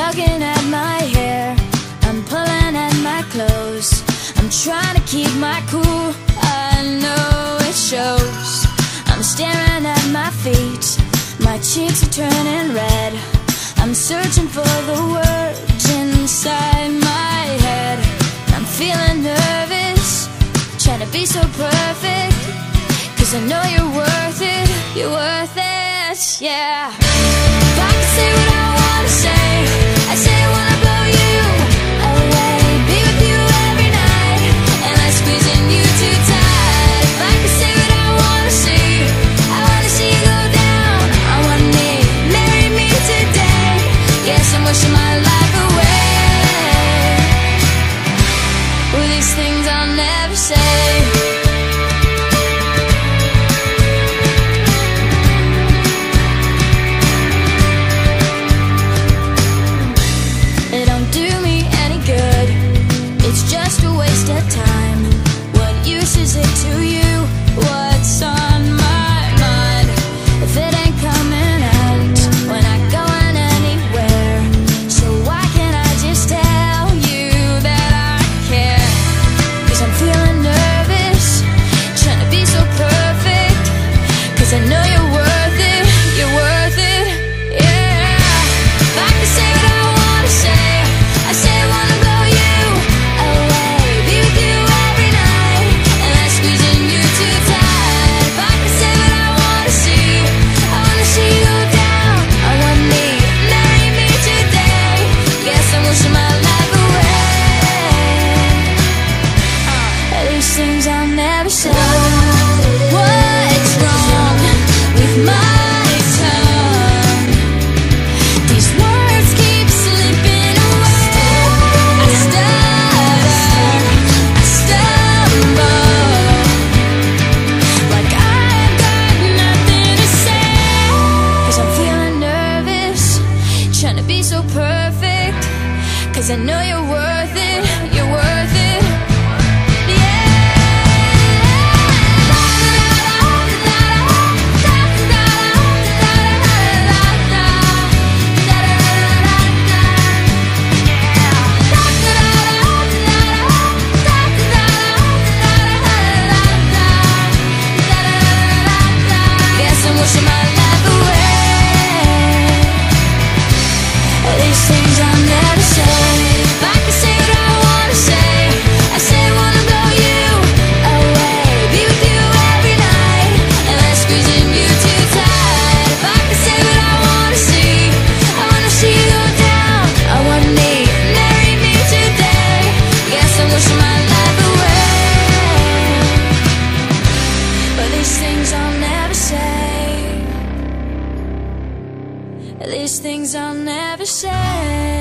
tugging at my hair, I'm pulling at my clothes. I'm trying to keep my cool, I know it shows. I'm staring at my feet, my cheeks are turning red. I'm searching for the words inside my head. I'm feeling nervous, trying to be so perfect, 'cause I know you're worth it, you're worth it, yeah. If I could say what I wanna say, I say I wanna blow you away, be with you every night, and like squeezing you too tight. If I could say what I wanna see, I wanna see you go down on one knee, marry me today. Guess I'm wishing my life away. Well, these things I'll never say. Cause I know you're worth it, you're worth it, Guess I'm wishing my life away. These things I'll never say. These things I'll never say.